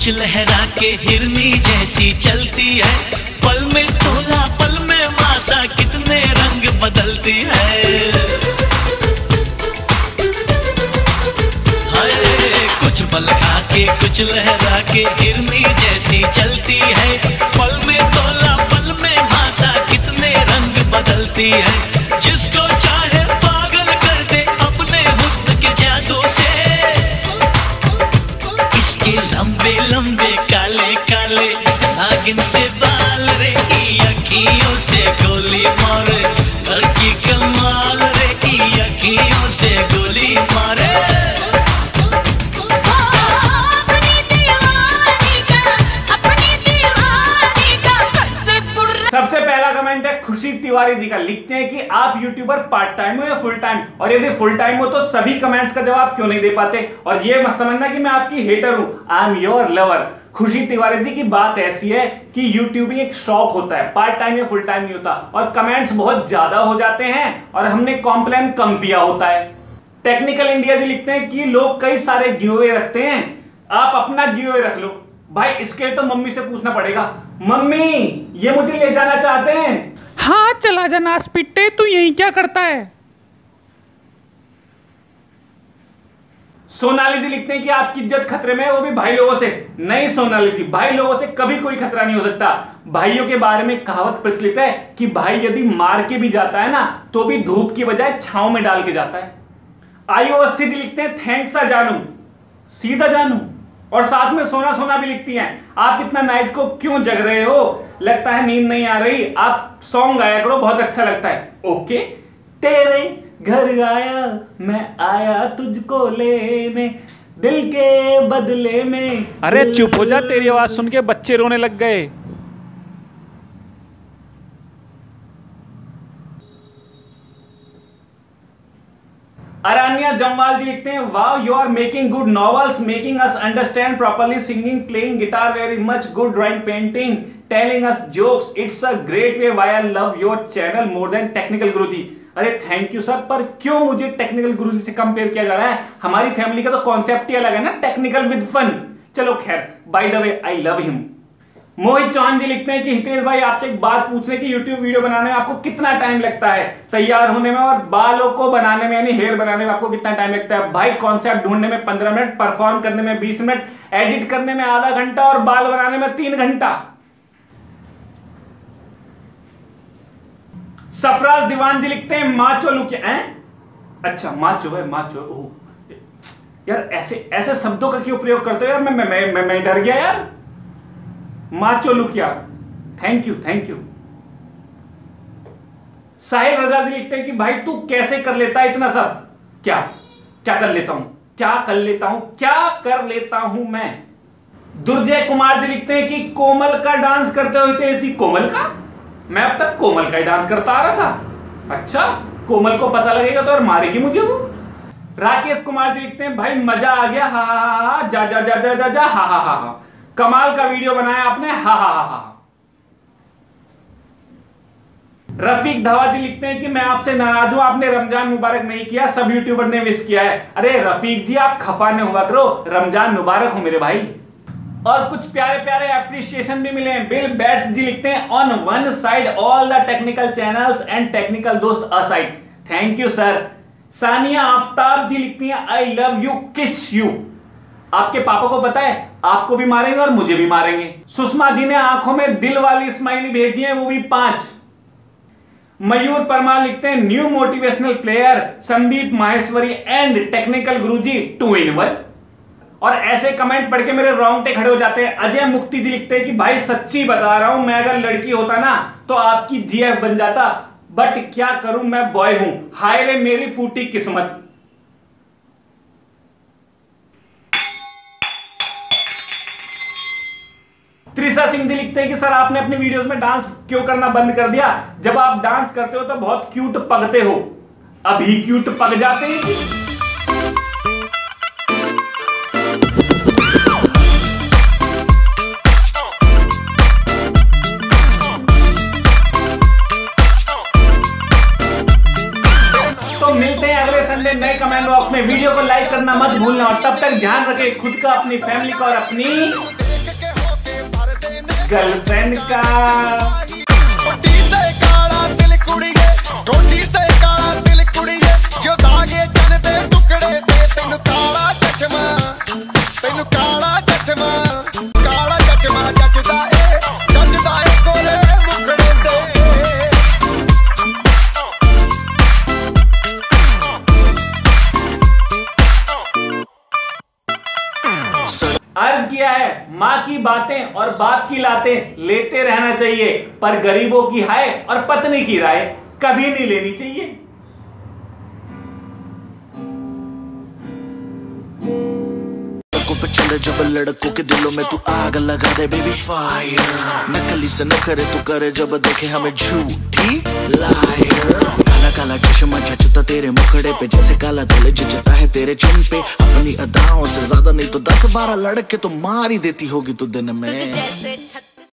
कुछ लहरा के हिरनी जैसी चलती है, पल में तोला पल में मासा कितने रंग बदलती है। हाय कुछ पल खा के कुछ लहरा के हिरनी जैसी चलती है, पल में तोला पल में मासा कितने रंग बदलती है। जिसको चाहे पागल कर दे अपने हुस्न के जादू से, इसके लंबे लंबे काले काले नागिन से बाल रे, अखियों से गोली मारे, लड़की कमाल रे, अखियों से गोली मारे। सबसे पहला कमेंट है खुशी तिवारी जी का। लिखते हैं कि आप यूट्यूबर पार्ट टाइम हो या फुल टाइम, और यदि फुल टाइम हो तो सभी कमेंट्स का जवाब क्यों नहीं दे पाते। और ये मत समझना कि मैं आपकी हेटर हूं, आई एम योर लवर। खुशी तिवारी जी की बात ऐसी है कि यूट्यूबिंग एक शौक होता है, पार्ट टाइम या फुल टाइम नहीं होता, और कमेंट्स बहुत ज्यादा हो जाते हैं और हमने कॉम्प्लेन कम किया होता है। टेक्निकल इंडिया जी लिखते हैं कि लोग कई सारे गिवअवे रखते हैं, आप अपना गिवअवे रख लो। भाई इसके तो मम्मी से पूछना पड़ेगा, मम्मी ये मुझे ले जाना चाहते हैं। हाँ चला जा नास पिट्टे, तू यही क्या करता है। सोनाली जी लिखते हैं कि आपकी इज्जत खतरे में है, वो भी भाई लोगों से। नहीं सोनाली जी, भाई लोगों से कभी कोई खतरा नहीं हो सकता। भाइयों के बारे में कहावत प्रचलित है कि भाई यदि मार के भी जाता है ना तो भी धूप की बजाय छांव में डाल के जाता है। आयु अवस्थी जी लिखते हैं थैंक्स जानू, सीधा जानू। और साथ में सोना सोना भी लिखती हैं, आप इतना नाइट को क्यों जग रहे हो, लगता है नींद नहीं आ रही, आप सॉन्ग गाया करो, बहुत अच्छा लगता है। ओके, तेरे घर आया मैं आया तुझको लेने, दिल के बदले में। अरे चुप हो जा, तेरी आवाज सुन के बच्चे रोने लग गए। अरानिया जमवाल जी लिखते हैं wow you are making good novels, making us understand properly, singing, playing guitar very much good, drawing, painting, telling us jokes, it's a great way, why I love your channel more than technical Guruji. अरे thank you sir, पर क्यों मुझे technical गुरुजी से compare किया जा रहा है। हमारी फैमिली का तो कॉन्सेप्ट ही अलग है ना, टेक्निकल विद फन। चलो खैर, by the way I love him. Mohit Chauhan ji लिखते हैं कि हितेश भाई आपसे एक बात पूछने की, यूट्यूब वीडियो बनाने में आपको कितना टाइम लगता है, तैयार होने में और बालों को बनाने में यानी हेयर बनाने में आपको कितना टाइम लगता है। भाई कॉन्सेप्ट ढूंढने में 15 मिनट, परफॉर्म करने में 20 मिनट, एडिट करने में आधा घंटा और बाल बनाने में 3 घंटा। सफराज दीवान जी लिखते हैं माचो लुक है, अच्छा माचो है, माचो। यार ऐसे ऐसे शब्दों का क्यों प्रयोग करते हो यार, मैं डर गया यार। माचो लुक यार, thank you thank you. Sahil Raza ji लिखते हैं कि भाई तू कैसे कर लेता है इतना सब। क्या क्या कर लेता हूं, क्या कर लेता हूं, क्या कर लेता हूं मैं। दुर्जय कुमार जी लिखते हैं कि कोमल का डांस करते हो हितेश जी। कोमल का? मैं अब तक कोमल का ही डांस करता आ रहा था। अच्छा, कोमल को पता लगेगा तो और मारेगी मुझे वो। राकेश कुमार जी लिखते हैं भाई मजा आ गया, हा हा हा, जा जा जा जा जा जा, हा हा हा हा, कमाल का वीडियो बनाया आपने, हा हा हा हा। रफीक धवा जी लिखते हैं कि मैं आपसे नाराज हूं, आपने रमजान मुबारक नहीं किया, सब यूट्यूबर ने विश किया है। अरे रफीक जी आप खफा न हुआ करो, रमजान मुबारक हो मेरे भाई। और कुछ प्यारे प्यारे एप्रिसिएशन भी मिले हैं। बिल बैट्स जी लिखते हैं on one side all the technical channels and technical दोस्त aside, thank you sir. Sania Aftab ji लिखती हैं I love you kiss you. आपके पापा को पता है आपको भी मारेंगे और मुझे भी मारेंगे। सुषमा जी ने आंखों में दिल वाली स्माइली भेजी है, वो भी 5। मयूर परमार लिखते हैं new motivational player Sandeep Maheshwari and technical Guruji 2 in 1। और ऐसे कमेंट पढ़ के मेरे रोंगटे खड़े हो जाते हैं। अजय मुक्ति जी लिखते हैं कि भाई सच्ची बता रहा हूं, मैं अगर लड़की होता ना तो आपकी जीएफ बन जाता, बट क्या करूं मैं बॉय हूं, हाय रे मेरी फूटी किस्मत। त्रिशा सिंह जी लिखते हैं कि सर आपने अपनी वीडियोस में डांस क्यों करना बंद कर दिया, जब आप डांस करते हो तो बहुत क्यूट पगते हो, अभी क्यूट पग जाते हैं। तो मिलते हैं अगले संडे नए कमेंट बॉक्स में। वीडियो को लाइक करना मत भूलना और तब तक ध्यान रखें खुद का, अपनी फैमिली का और अपनी गर्लफ्रेंड का। अर्ज किया है, माँ की बातें और बाप की लातें लेते रहना चाहिए, पर गरीबों की हाय और पत्नी की राय कभी नहीं लेनी चाहिए। चले जब लड़कों के दिलों में तू आग लगा दे बेबी फायर, नकली से न करे तू करे जब देखे हमें झूठी लायर। काला काला चश्मा जचता तेरे मुखड़े पे जैसे काला दिल जचता है तेरे चिन पे। अपनी अदाओं से ज्यादा नहीं तो 10-12 लड़के तो मार ही देती होगी तू दिन में।